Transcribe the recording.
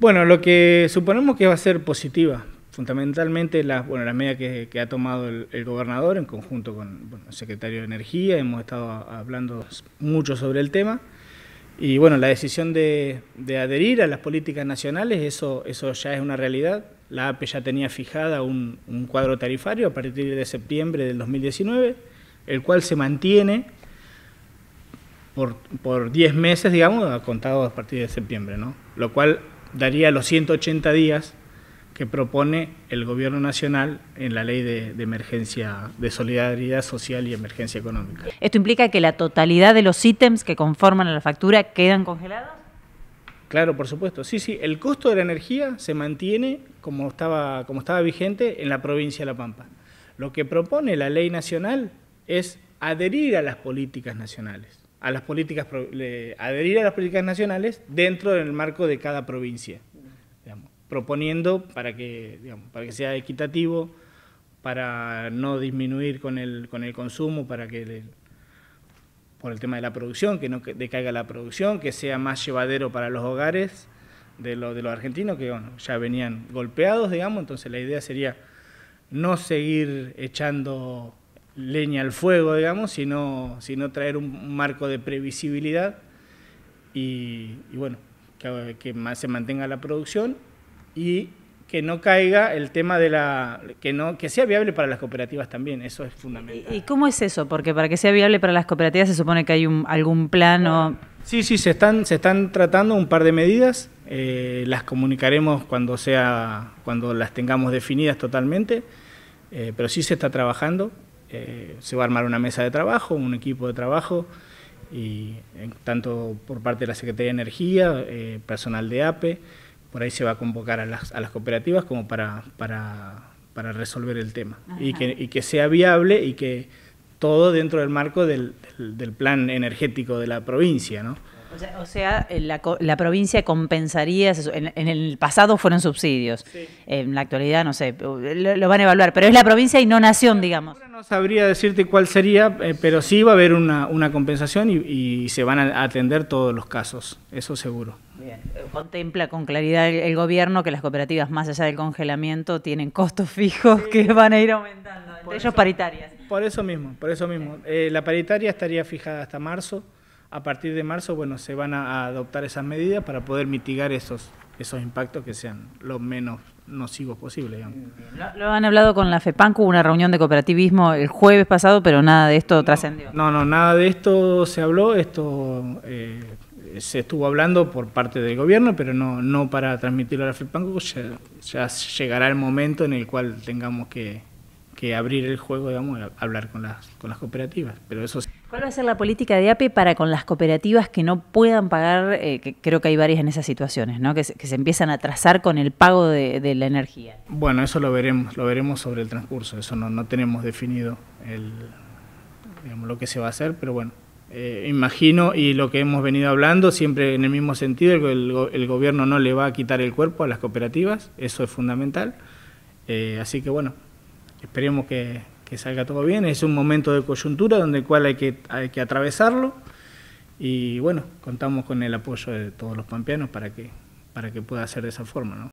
Bueno, lo que suponemos que va a ser positiva, fundamentalmente la medida que ha tomado el gobernador en conjunto con el secretario de Energía. Hemos estado hablando mucho sobre el tema y bueno, la decisión de adherir a las políticas nacionales, eso ya es una realidad. La APE ya tenía fijada un cuadro tarifario a partir de septiembre del 2019, el cual se mantiene por 10 meses, digamos, contados a partir de septiembre, ¿no? Lo cual daría los 180 días que propone el Gobierno Nacional en la Ley de Emergencia, de Solidaridad Social y Emergencia Económica. ¿Esto implica que la totalidad de los ítems que conforman a la factura quedan congelados? Claro, por supuesto. Sí, el costo de la energía se mantiene como estaba vigente en la provincia de La Pampa. Lo que propone la Ley Nacional es adherir a las políticas nacionales, adherir a las políticas nacionales dentro del marco de cada provincia, digamos, proponiendo para que sea equitativo, para no disminuir con el consumo, para que por el tema de la producción, que no decaiga la producción, que sea más llevadero para los hogares de los argentinos, que bueno, ya venían golpeados, digamos. Entonces la idea sería no seguir echando leña al fuego, digamos, sino traer un marco de previsibilidad y bueno, que se mantenga la producción y que no caiga el tema de que sea viable para las cooperativas también. Eso es fundamental. ¿Y cómo es eso? Porque para que sea viable para las cooperativas se supone que hay algún plan o... Sí, se están tratando un par de medidas, las comunicaremos cuando las tengamos definidas totalmente, pero sí se está trabajando. Se va a armar una mesa de trabajo, un equipo de trabajo, y tanto por parte de la Secretaría de Energía, personal de APE, por ahí se va a convocar a las cooperativas como para resolver el tema. Y que sea viable y que todo dentro del marco del plan energético de la provincia, ¿no? O sea, la provincia compensaría, en el pasado fueron subsidios, sí. En la actualidad no sé, lo van a evaluar, pero es la provincia y no nación, digamos. Ahora no sabría decirte cuál sería, pero sí va a haber una compensación y se van a atender todos los casos, eso seguro. Bien. Contempla con claridad el gobierno que las cooperativas, más allá del congelamiento, tienen costos fijos que van a ir aumentando, entre ellos paritarias. Por eso mismo. La paritaria estaría fijada hasta marzo. A partir de marzo, bueno, se van a adoptar esas medidas para poder mitigar esos impactos que sean lo menos nocivos posible, digamos. Lo han hablado con la FEPANCO, hubo una reunión de cooperativismo el jueves pasado, pero nada de esto trascendió. No, nada de esto se habló, se estuvo hablando por parte del gobierno, pero no para transmitirlo a la FEPANCO. Ya llegará el momento en el cual tengamos que abrir el juego, digamos, hablar con las cooperativas, pero eso sí. ¿Cuál va a ser la política de APE para con las cooperativas que no puedan pagar, que creo que hay varias en esas situaciones, ¿no? que se empiezan a atrasar con el pago de la energía? Bueno, eso lo veremos sobre el transcurso, eso no tenemos definido lo que se va a hacer, pero bueno, imagino, y lo que hemos venido hablando siempre en el mismo sentido, el gobierno no le va a quitar el cuerpo a las cooperativas, eso es fundamental, así que bueno, esperemos que salga todo bien. Es un momento de coyuntura donde el cual hay que atravesarlo y bueno, contamos con el apoyo de todos los pampeanos para que pueda ser de esa forma, ¿no?